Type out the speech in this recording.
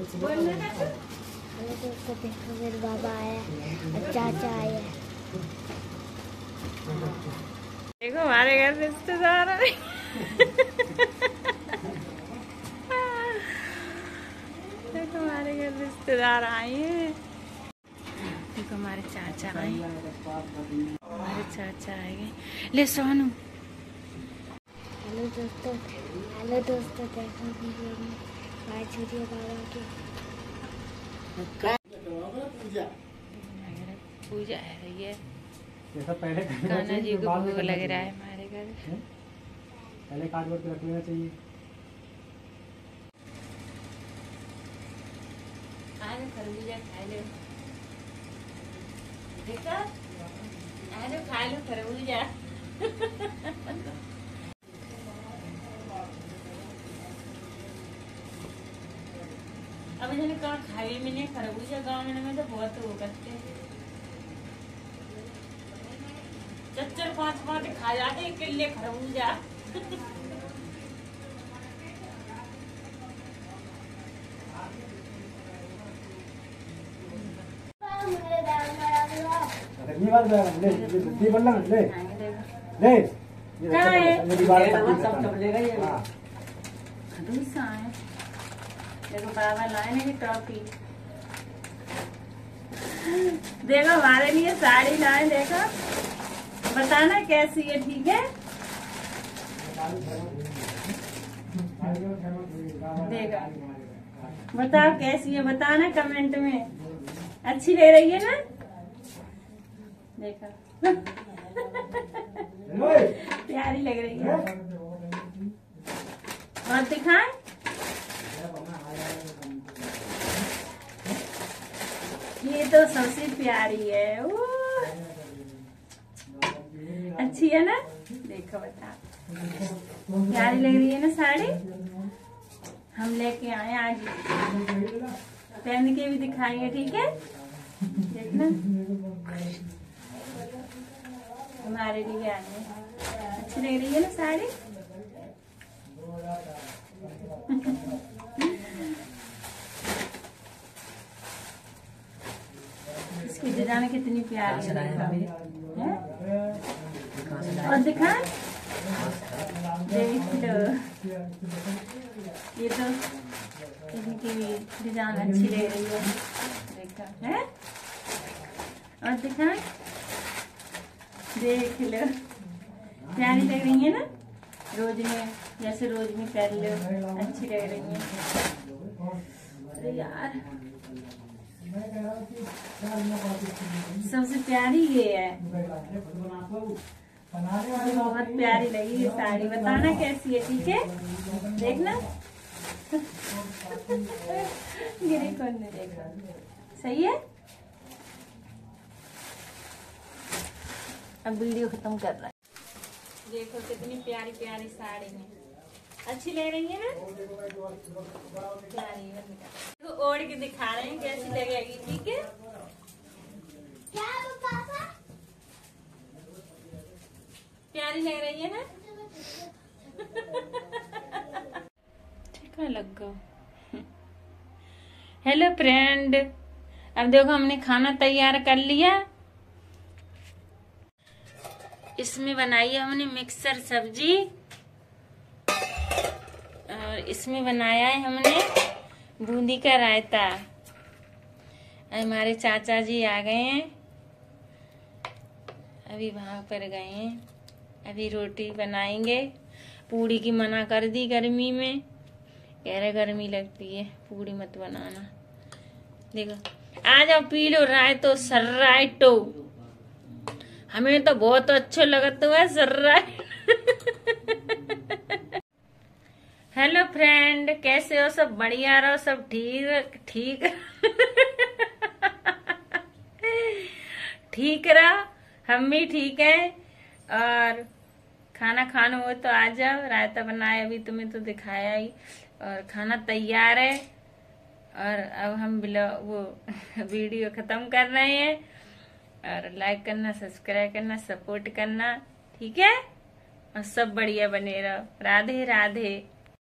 Hello दोस्तों, देखो मेरे बाबा आया और चाचा आया। देखो हमारे घर रिश्तेदार आए। देखो हमारे घर रिश्तेदार आए हैं। देखो हमारे चाचा आए, हमारे चाचा आए। ले सोनू। हेलो दोस्तों, देखो वीडियो में बाय छोड़िए बाबा की पूजा है रही है। पहले कान्हा जी को भोग लग रहा है हमारे घर। पहले कार्डबोर्ड पे रख लेना चाहिए। खरबूजा खा लो, देखो खा लो खरबूजा। अब मैंने कहा खाई मैंने खरबूजा, गाँव में तो बहुत वो करते हैं। चच्चर 5 खा जाते एक किले खरबूजा। देखो बाबा लाए ना टॉफी। देखो हमारे लिए साड़ी लाए, देखो बताना कैसी है, ठीक है? देखो बताओ कैसी है, बताना कमेंट में। अच्छी ले रही है ना? देखो प्यारी लग रही है। और दिखाएं? ये तो सबसे प्यारी है। अच्छी है ना? देखो बता, प्यारी लग रही है ना साड़ी? हम लेके आए आज, पहन के भी दिखाएंगे, ठीक है? देखना हमारे लिए आए। अच्छी लग रही है ना साड़ी? इसकी डिजाइन कितनी प्यारी है। और दिखा, देख लो, ये तो इनकी डिजाइन अच्छी लग रही है। देखा है? और दिखा, देख लो, प्यारी लग रही है ना? रोज में जैसे रोज में पहन लो, अच्छी लग रही है। अरे यार सबसे प्यारी ये है, बहुत प्यारी लगी ये साड़ी। बताना कैसी है, ठीक है? देखना गिरी कौन ने देखा, सही है? अब वीडियो खत्म कर रहा है। देखो कितनी प्यारी प्यारी साड़ी में, अच्छी लग रही है ना? प्यारी है। तो ओढ़ के दिखा रहे हैं कैसी लगेगी, ठीक है? क्या पापा? प्यारी लग रही है ना? ठीक है, लग गया। हेलो फ्रेंड, अब देखो हमने खाना तैयार कर लिया। इसमें बनाई है हमने मिक्सर सब्जी, और इसमें बनाया है हमने बूंदी का रायता। हमारे चाचा जी आ गए हैं, अभी वहां पर गए हैं। अभी रोटी बनाएंगे। पूड़ी की मना कर दी गर्मी में, कह रहे गर्मी लगती है, पूड़ी मत बनाना। देखो आ जाओ पी लो रायतो सर्राइटो, हमें तो बहुत अच्छा लगता है सर्राइट। हेलो फ्रेंड, कैसे हो? सब बढ़िया रहो, सब ठीक ठीक ठीक रहो, हम भी ठीक है। और खाना खाना हो तो आ जाओ, रायता बनाया अभी तुम्हें तो दिखाया ही, और खाना तैयार है। और अब हम वो वीडियो खत्म कर रहे हैं। और लाइक करना, सब्सक्राइब करना, सपोर्ट करना, ठीक है? और सब बढ़िया बने रहो। राधे राधे।